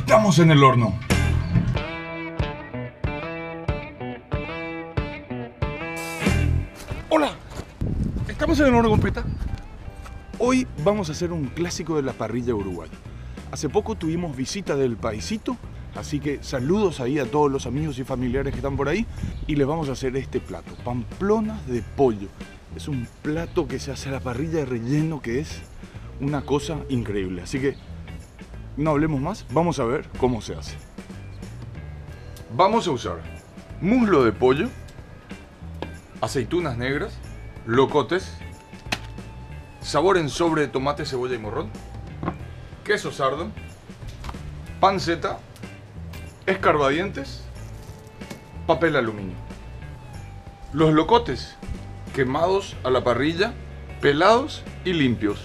Estamos en el horno. Hola, estamos en el horno con Peta. Hoy vamos a hacer un clásico de la parrilla uruguaya. Hace poco tuvimos visita del paisito, así que saludos ahí a todos los amigos y familiares que están por ahí. Y les vamos a hacer este plato, pamplonas de pollo. Es un plato que se hace a la parrilla de relleno que es una cosa increíble. Así que no hablemos más, vamos a ver cómo se hace. Vamos a usar muslo de pollo, aceitunas negras, locotes, sabor en sobre de tomate, cebolla y morrón, queso sardo, panceta, escarbadientes, papel aluminio. Los locotes quemados a la parrilla, pelados y limpios.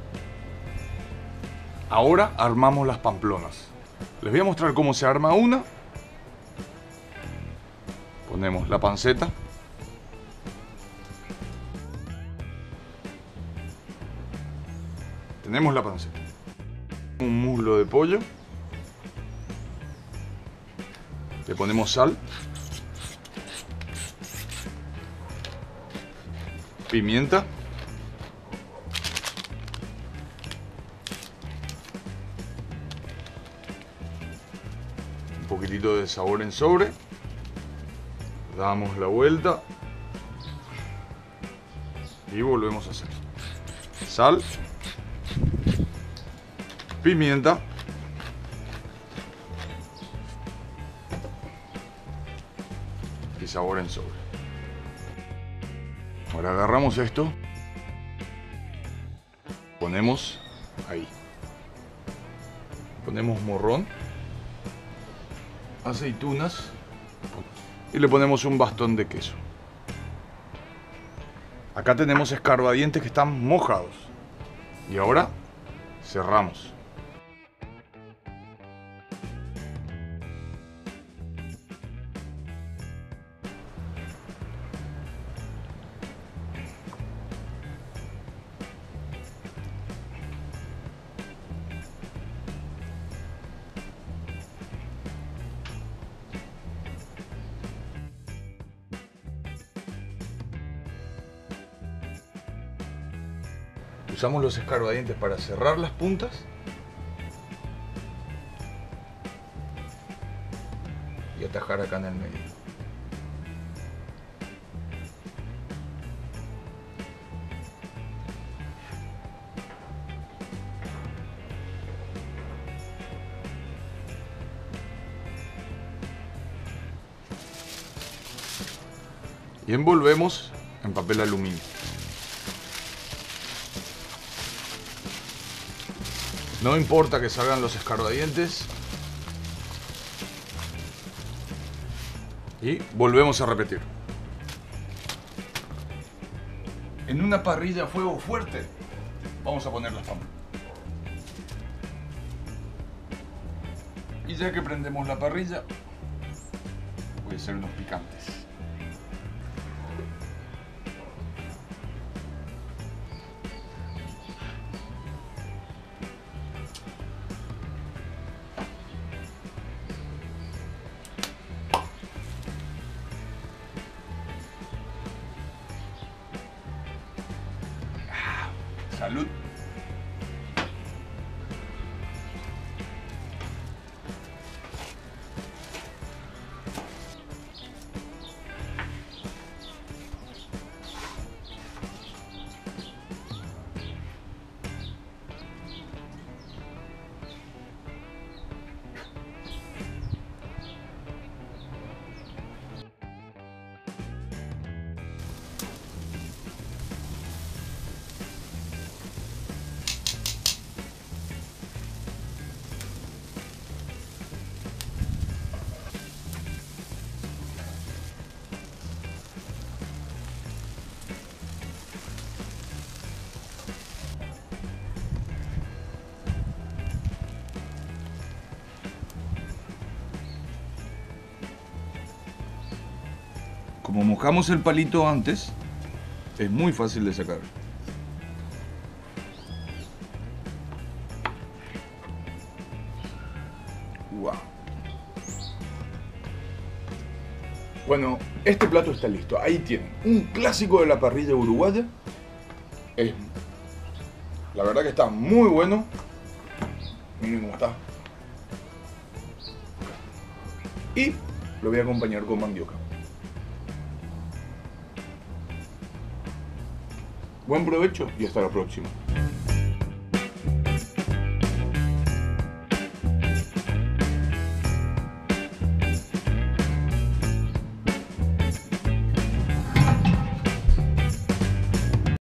Ahora armamos las pamplonas. Les voy a mostrar cómo se arma una. Ponemos la panceta. Tenemos la panceta. Un muslo de pollo. Le ponemos sal. Pimienta. Un poquitito de sabor en sobre. Damos la vuelta. Y volvemos a hacer. Sal. Pimienta. Y sabor en sobre. Ahora agarramos esto. Ponemos ahí. Ponemos morrón. Aceitunas. Y le ponemos un bastón de queso. Acá tenemos escarbadientes que están mojados. Y ahora cerramos. Usamos los escarbadientes para cerrar las puntas. Y atajar acá en el medio. Y envolvemos en papel aluminio. No importa que salgan los escarbadientes. Y volvemos a repetir. En una parrilla a fuego fuerte vamos a poner las papas. Y ya que prendemos la parrilla, voy a hacer unos picantes. Salud. Como mojamos el palito antes, es muy fácil de sacar. Wow. Bueno, este plato está listo. Ahí tienen un clásico de la parrilla uruguaya. La verdad que está muy bueno. Miren cómo está. Y lo voy a acompañar con mandioca. Buen provecho y hasta la próxima.